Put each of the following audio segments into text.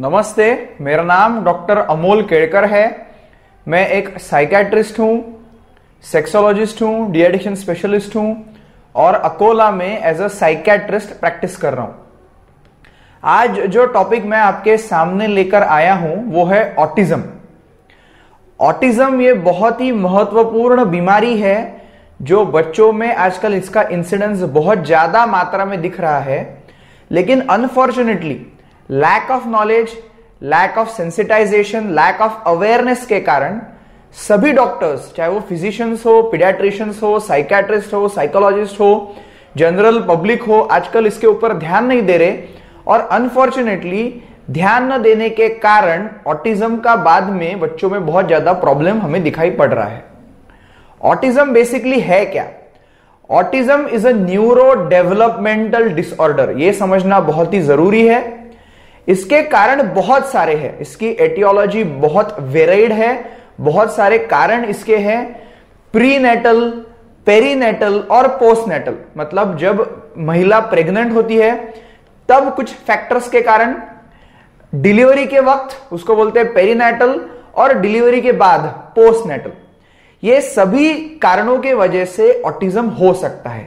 नमस्ते, मेरा नाम डॉक्टर अमोल केड़कर है। मैं एक साइकेट्रिस्ट हूँ, सेक्सोलॉजिस्ट हूँ, डी एडिक्शन स्पेशलिस्ट हूँ और अकोला में एज अ साइकेट्रिस्ट प्रैक्टिस कर रहा हूँ। आज जो टॉपिक मैं आपके सामने लेकर आया हूँ वो है ऑटिज्म। ऑटिज्म ये बहुत ही महत्वपूर्ण बीमारी है जो बच्चों में आजकल इसका इंसिडेंस बहुत ज्यादा मात्रा में दिख रहा है, लेकिन unfortunately lack of knowledge, lack of sensitization, lack of awareness के कारण सभी डॉक्टर्स, चाहे वो फिजिशियंस हो, पीडियाट्रिशियंस हो, साइकेट्रिस्ट हो, साइकोलॉजिस्ट हो, जनरल पब्लिक हो, आजकल इसके ऊपर ध्यान नहीं दे रहे और अनफॉर्चुनेटली ध्यान न देने के कारण ऑटिज्म का बाद में बच्चों में बहुत ज्यादा प्रॉब्लम हमें दिखाई पड़ रहा है। ऑटिज्म बेसिकली है क्या? Autism is a neuro developmental disorder. यह समझना बहुत ही जरूरी है। इसके कारण बहुत सारे हैं, इसकी एटियोलॉजी बहुत वेराइड है, बहुत सारे कारण इसके हैं। प्रीनेटल, पेरीनेटल और पोस्टनेटल, मतलब जब महिला प्रेग्नेंट होती है तब कुछ फैक्टर्स के कारण, डिलीवरी के वक्त उसको बोलते हैं पेरीनेटल और डिलीवरी के बाद पोस्टनेटल। ये सभी कारणों के वजह से ऑटिज्म हो सकता है।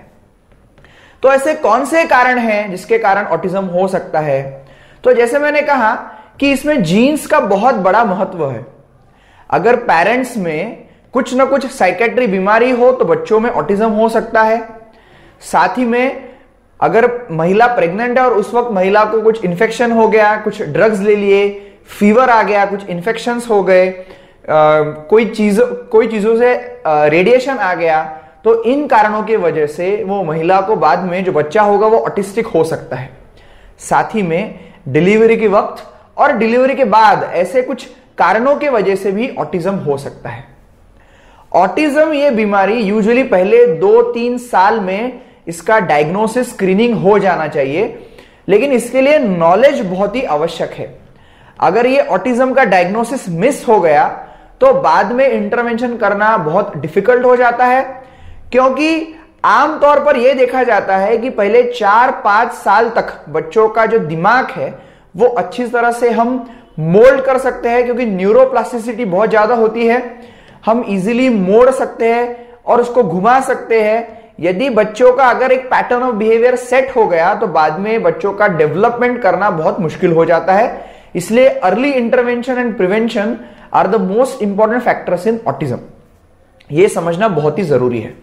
तो ऐसे कौन से कारण हैं जिसके कारण ऑटिज्म हो सकता है? तो जैसे मैंने कहा कि इसमें जीन्स का बहुत बड़ा महत्व है। अगर पेरेंट्स में कुछ ना कुछ साइकेट्री बीमारी हो तो बच्चों में ऑटिज्म हो सकता है। साथ ही में अगर महिला प्रेग्नेंट है और उस वक्त महिला को कुछ इन्फेक्शन हो गया, कुछ ड्रग्स ले लिए, फीवर आ गया, कुछ इन्फेक्शंस हो गए, कोई चीजों से रेडिएशन आ गया, तो इन कारणों की वजह से वो महिला को बाद में जो बच्चा होगा वो ऑटिस्टिक हो सकता है। साथ ही में डिलीवरी के वक्त और डिलीवरी के बाद ऐसे कुछ कारणों की वजह से भी ऑटिज्म हो सकता है। ऑटिज्म ये बीमारी यूजुअली पहले 2-3 साल में इसका डायग्नोसिस, स्क्रीनिंग हो जाना चाहिए, लेकिन इसके लिए नॉलेज बहुत ही आवश्यक है। अगर ये ऑटिज्म का डायग्नोसिस मिस हो गया तो बाद में इंटरवेंशन करना बहुत डिफिकल्ट हो जाता है, क्योंकि आमतौर पर यह देखा जाता है कि पहले 4-5 साल तक बच्चों का जो दिमाग है वो अच्छी तरह से हम मोल्ड कर सकते हैं, क्योंकि न्यूरोप्लास्टिसिटी बहुत ज्यादा होती है। हम इजीली मोड़ सकते हैं और उसको घुमा सकते हैं। यदि बच्चों का अगर एक पैटर्न ऑफ बिहेवियर सेट हो गया तो बाद में बच्चों का डेवलपमेंट करना बहुत मुश्किल हो जाता है। इसलिए early intervention and prevention are the most important factors in autism. यह समझना बहुत ही जरूरी है।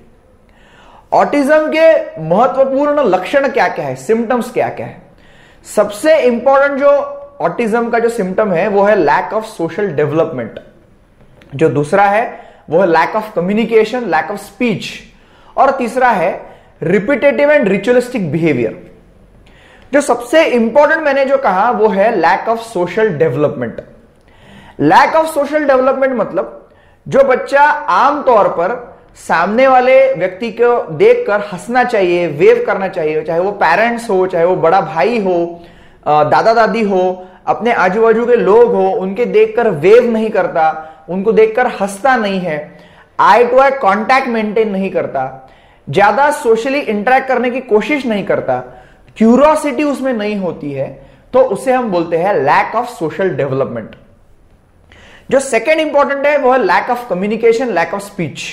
ऑटिज्म के महत्वपूर्ण लक्षण क्या क्या है, सिम्टम्स क्या क्या है? सबसे इंपॉर्टेंट जो ऑटिज्म का जो सिम्टम है वो है लैक ऑफ सोशल डेवलपमेंट। जो दूसरा है वो है lack of communication, lack of speech, और तीसरा है रिपीटेटिव एंड रिचुअलिस्टिक बिहेवियर। जो सबसे इंपॉर्टेंट मैंने जो कहा वो है lack of social development. Lack of social development मतलब जो बच्चा आमतौर पर सामने वाले व्यक्ति को देखकर हंसना चाहिए, वेव करना चाहिए, चाहे वो पेरेंट्स हो, चाहे वो बड़ा भाई हो, दादा दादी हो, अपने आजू बाजू के लोग हो, उनके देखकर वेव नहीं करता, उनको देखकर हंसता नहीं है, eye to eye contact maintain नहीं करता, ज्यादा सोशली इंटरेक्ट करने की कोशिश नहीं करता, क्यूरियोसिटी उसमें नहीं होती है, तो उसे हम बोलते हैं लैक ऑफ सोशल डेवलपमेंट। जो सेकेंड इंपॉर्टेंट है वो है lack of communication, lack of speech.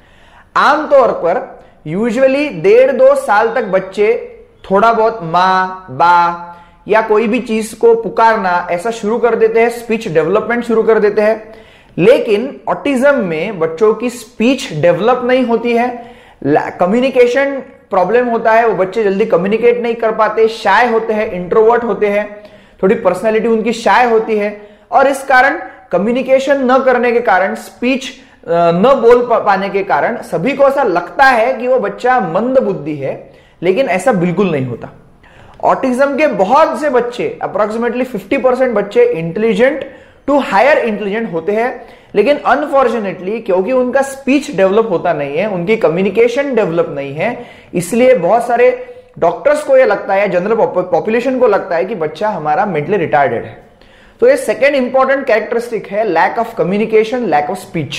आमतौर पर यूजुअली 1.5-2 साल तक बच्चे थोड़ा बहुत मां, बा या कोई भी चीज को पुकारना ऐसा शुरू कर देते हैं, स्पीच डेवलपमेंट शुरू कर देते हैं। लेकिन ऑटिज्म में बच्चों की स्पीच डेवलप नहीं होती है, कम्युनिकेशन प्रॉब्लम होता है, वो बच्चे जल्दी कम्युनिकेट नहीं कर पाते, शाय होते हैं, इंट्रोवर्ट होते हैं, थोड़ी पर्सनैलिटी उनकी शाय होती है, और इस कारण कम्युनिकेशन न करने के कारण, स्पीच न बोल पाने के कारण सभी को ऐसा लगता है कि वो बच्चा मंद बुद्धि है, लेकिन ऐसा बिल्कुल नहीं होता। ऑटिज्म के बहुत से बच्चे, अप्रोक्सीमेटली 50% बच्चे इंटेलिजेंट टू हायर इंटेलिजेंट होते हैं, लेकिन अनफॉर्चुनेटली क्योंकि उनका स्पीच डेवलप होता नहीं है, उनकी कम्युनिकेशन डेवलप नहीं है, इसलिए बहुत सारे डॉक्टर्स को यह लगता है, जनरल पॉपुलेशन को लगता है कि बच्चा हमारा मेंटली रिटार्डेड है। तो ये सेकेंड इंपॉर्टेंट कैरेक्टरिस्टिक है lack of communication, lack of speech.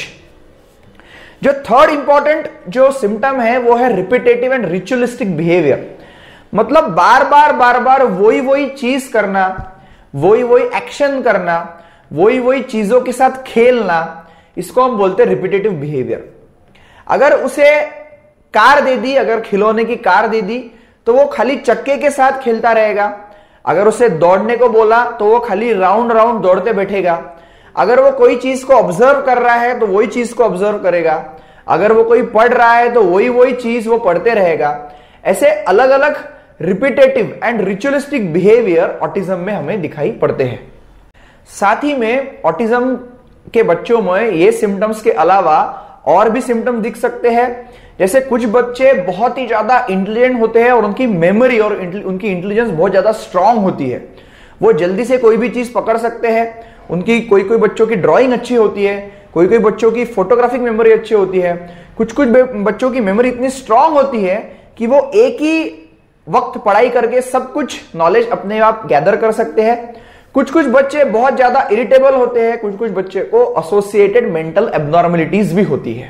जो थर्ड इंपॉर्टेंट जो सिम्टम है वो है रिपीटेटिव एंड रिचुअलिस्टिक बिहेवियर। मतलब बार बार वही चीज करना, वही वही एक्शन करना, वही वही चीजों के साथ खेलना, इसको हम बोलते हैं रिपीटेटिव बिहेवियर। अगर उसे कार दे दी, अगर खिलौने की कार दे दी तो वो खाली चक्के के साथ खेलता रहेगा। अगर उसे दौड़ने को बोला तो वो खाली राउंड राउंड दौड़ते बैठेगा। अगर वो कोई चीज को ऑब्जर्व कर रहा है तो वही चीज को ऑब्जर्व करेगा। अगर वो कोई पढ़ रहा है तो वही वही चीज वो पढ़ते रहेगा। ऐसे अलग अलग repetitive and ritualistic behaviour autism में हमें दिखाई पड़ते हैं। साथ ही में ऑटिज्म के बच्चों में ये सिम्टम्स के अलावा और भी सिम्टम दिख सकते हैं। जैसे कुछ बच्चे बहुत ही ज्यादा इंटेलिजेंट होते हैं और उनकी मेमोरी और उनकी इंटेलिजेंस बहुत ज्यादा स्ट्रांग होती है। वो जल्दी से कोई भी चीज पकड़ सकते हैं। उनकी कोई कोई बच्चों की ड्राइंग अच्छी होती है, कोई कोई बच्चों की फोटोग्राफिक मेमोरी अच्छी होती है। कुछ कुछ बच्चों की मेमोरी इतनी स्ट्रांग होती है कि वो एक ही वक्त पढ़ाई करके सब कुछ नॉलेज अपने आप गैदर कर सकते हैं। कुछ कुछ बच्चे बहुत ज्यादा इरिटेबल होते हैं। कुछ कुछ बच्चे को एसोसिएटेड मेंटल एब्नॉर्मलिटीज भी होती है।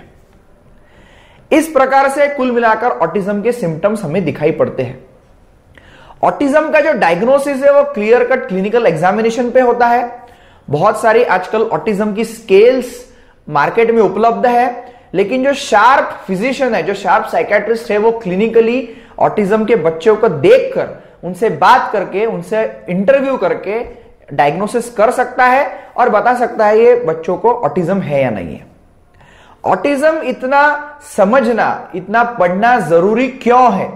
इस प्रकार से कुल मिलाकर ऑटिज्म के सिम्टम्स हमें दिखाई पड़ते हैं। ऑटिज्म का जो डायग्नोसिस है वो क्लियर कट क्लिनिकल एग्जामिनेशन पे होता है। बहुत सारी आजकल ऑटिज्म की स्केल्स मार्केट में उपलब्ध है, लेकिन जो शार्प फिजिशियन है, जो शार्प साइकेट्रिस्ट है, वो क्लिनिकली ऑटिज्म के बच्चों को देखकर, उनसे बात करके, उनसे इंटरव्यू करके डायग्नोसिस कर सकता है और बता सकता है ये बच्चों को ऑटिज्म है या नहीं है। ऑटिज्म इतना समझना, इतना पढ़ना जरूरी क्यों है?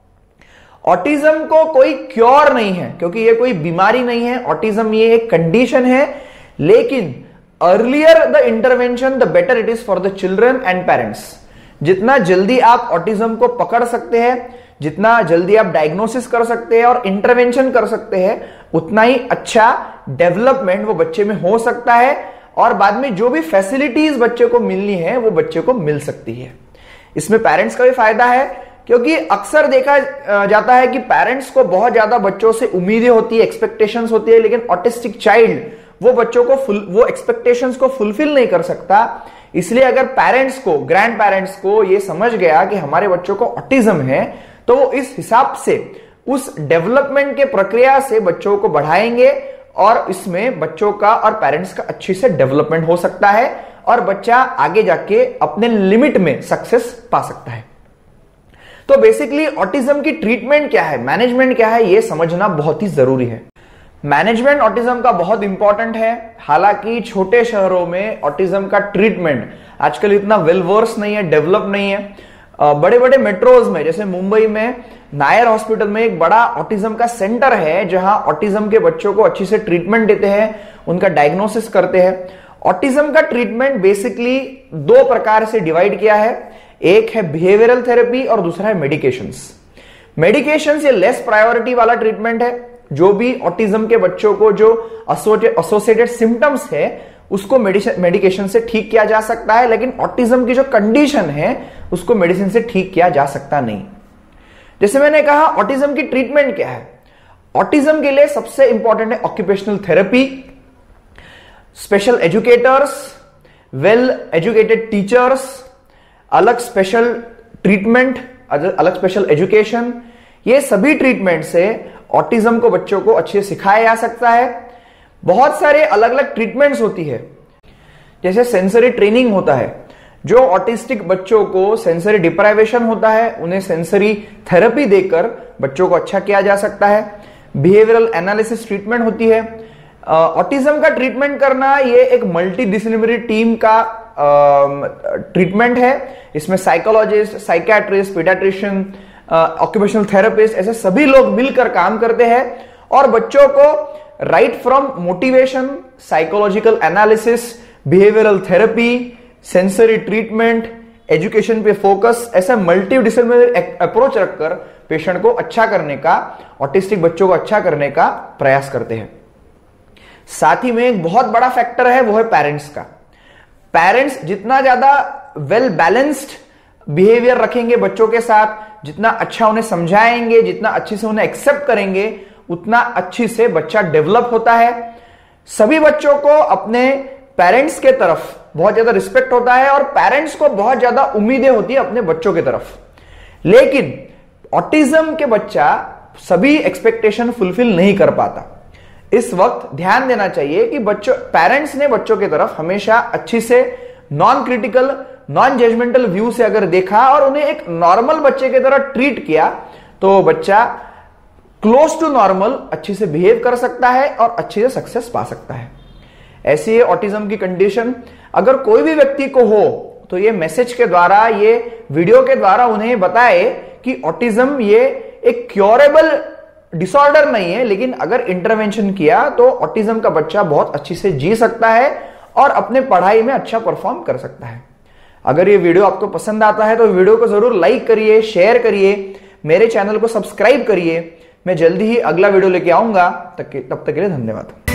ऑटिज्म को कोई क्योर नहीं है, क्योंकि ये कोई बीमारी नहीं है। ऑटिज्म ये एक कंडीशन है, लेकिन earlier the intervention the better it is for the children and parents. जितना जल्दी आप ऑटिज्म को पकड़ सकते हैं, जितना जल्दी आप डायग्नोसिस कर सकते हैं और इंटरवेंशन कर सकते हैं, उतना ही अच्छा डेवलपमेंट वो बच्चे में हो सकता है और बाद में जो भी फैसिलिटीज बच्चे को मिलनी है वो बच्चे को मिल सकती है। इसमें पेरेंट्स का भी फायदा है, क्योंकि अक्सर देखा जाता है कि पेरेंट्स को बहुत ज्यादा बच्चों से उम्मीदें होती है, एक्सपेक्टेशंस होती है, लेकिन ऑटिस्टिक चाइल्ड वो बच्चों को वो एक्सपेक्टेशंस को फुलफिल नहीं कर सकता। इसलिए अगर पेरेंट्स को, ग्रैंड पेरेंट्स को ये समझ गया कि हमारे बच्चों को ऑटिज्म है, तो वो इस हिसाब से उस डेवलपमेंट के प्रक्रिया से बच्चों को बढ़ाएंगे और इसमें बच्चों का और पेरेंट्स का अच्छी से डेवलपमेंट हो सकता है और बच्चा आगे जाके अपने लिमिट में सक्सेस पा सकता है। तो बेसिकली ऑटिज्म की ट्रीटमेंट क्या है, मैनेजमेंट क्या है, यह समझना बहुत ही जरूरी है। मैनेजमेंट ऑटिज्म का बहुत इंपॉर्टेंट है। हालांकि छोटे शहरों में ऑटिज्म का ट्रीटमेंट आजकल इतना वेल वर्स नहीं है, डेवलप नहीं है। बड़े बड़े मेट्रोज में, जैसे मुंबई में नायर हॉस्पिटल में एक बड़ा ऑटिज्म का सेंटर है, जहां ऑटिज्म के बच्चों को अच्छी से ट्रीटमेंट देते हैं, उनका डायग्नोसिस करते हैं। ऑटिज्म का ट्रीटमेंट बेसिकली दो प्रकार से डिवाइड किया है। एक है बिहेवियरल थेरेपी और दूसरा है मेडिकेशंस। मेडिकेशंस ये लेस प्रायोरिटी वाला ट्रीटमेंट है। जो भी ऑटिज्म के बच्चों को जो एसोसिएटेड सिम्टम्स है उसको मेडिकेशन से ठीक किया जा सकता है, लेकिन ऑटिज्म की जो कंडीशन है उसको मेडिसिन से ठीक किया जा सकता नहीं। जैसे मैंने कहा, ऑटिज्म की ट्रीटमेंट क्या है? ऑटिज्म के लिए सबसे इंपॉर्टेंट है occupational therapy, special educators, well educated teachers, अलग स्पेशल ट्रीटमेंट, अलग स्पेशल एजुकेशन। ये सभी ट्रीटमेंट से ऑटिज्म को बच्चों को अच्छे से सिखाया जा सकता है। बहुत सारे अलग अलग ट्रीटमेंट्स होती है, जैसे सेंसरी ट्रेनिंग होता है। जो ऑटिस्टिक बच्चों को सेंसरी डिप्राइवेशन होता है, उन्हें सेंसरी थेरेपी देकर बच्चों को अच्छा किया जा सकता है। बिहेवियरल एनालिसिस ट्रीटमेंट होती है। ऑटिज्म का ट्रीटमेंट करना ये एक मल्टी डिसिप्लिनरी टीम का ट्रीटमेंट है। इसमें psychologist, psychiatrist, paediatrician, occupational therapist, ऐसे सभी लोग मिलकर काम करते हैं और बच्चों को right from motivation, psychological analysis, behavioural therapy, sensory treatment, education पे फोकस, ऐसा मल्टी डिसिप्लिनरी अप्रोच रखकर पेशेंट को अच्छा करने का, ऑटिस्टिक बच्चों को अच्छा करने का प्रयास करते हैं। साथ ही में एक बहुत बड़ा फैक्टर है, वो है पेरेंट्स का। पेरेंट्स जितना ज्यादा वेल बैलेंस्ड बिहेवियर रखेंगे बच्चों के साथ, जितना अच्छा उन्हें समझाएंगे, जितना अच्छे से उन्हें एक्सेप्ट करेंगे, उतना अच्छी से बच्चा डेवलप होता है। सभी बच्चों को अपने पेरेंट्स के तरफ बहुत ज्यादा रिस्पेक्ट होता है और पेरेंट्स को बहुत ज्यादा उम्मीदें होती है अपने बच्चों की तरफ। लेकिन ऑटिज्म के बच्चा सभी एक्सपेक्टेशन फुलफिल नहीं कर पाता। इस वक्त ध्यान देना चाहिए कि पेरेंट्स ने बच्चों की तरफ हमेशा अच्छी से non critical, non judgmental view से अगर देखा और उन्हें एक नॉर्मल बच्चे की तरह ट्रीट किया तो बच्चा क्लोज टू नॉर्मल अच्छे से बिहेव कर सकता है और अच्छे से सक्सेस पा सकता है। ऐसी है ऑटिज्म की कंडीशन। अगर कोई भी व्यक्ति को हो तो ये मैसेज के द्वारा, ये वीडियो के द्वारा उन्हें बताए कि ऑटिज्म ये एक क्योरेबल डिसऑर्डर नहीं है, लेकिन अगर इंटरवेंशन किया तो ऑटिज्म का बच्चा बहुत अच्छी से जी सकता है और अपने पढ़ाई में अच्छा परफॉर्म कर सकता है। अगर ये वीडियो आपको पसंद आता है तो वीडियो को जरूर लाइक करिए, शेयर करिए, मेरे चैनल को सब्सक्राइब करिए। मैं जल्दी ही अगला वीडियो लेके आऊंगा। तब तक के लिए धन्यवाद।